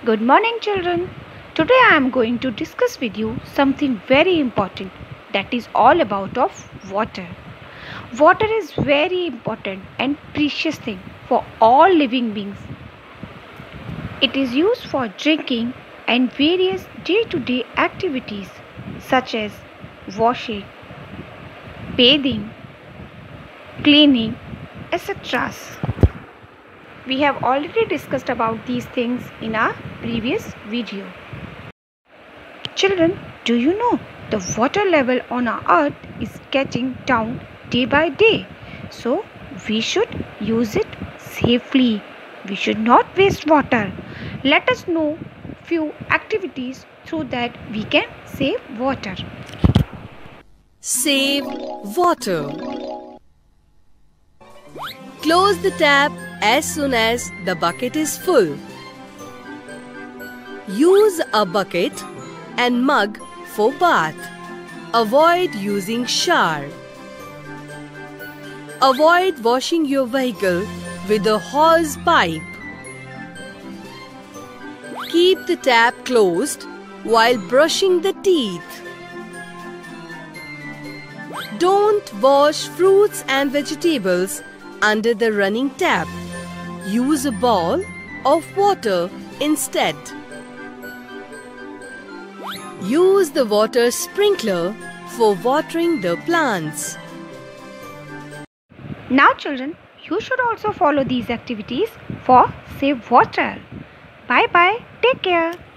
Good morning, children. Today I am going to discuss with you something very important, that is all about of water. Water is very important and precious thing for all living beings. It is used for drinking and various day-to-day activities such as washing, bathing, cleaning, etc. We have already discussed about these things in our previous video. Children, do you know the water level on our earth is getting down day by day? So we should use it safely. We should not waste water. Let us know few activities so that we can save water. Save water. Close the tap as soon as the bucket is full. Use a bucket and mug for bath. Avoid using shower. Avoid washing your vehicle with a hose pipe. Keep the tap closed while brushing the teeth. Don't wash fruits and vegetables under the running tap. Use a bowl of water instead. Use the water sprinkler for watering the plants. Now children, you should also follow these activities for save water. Bye bye. Take care.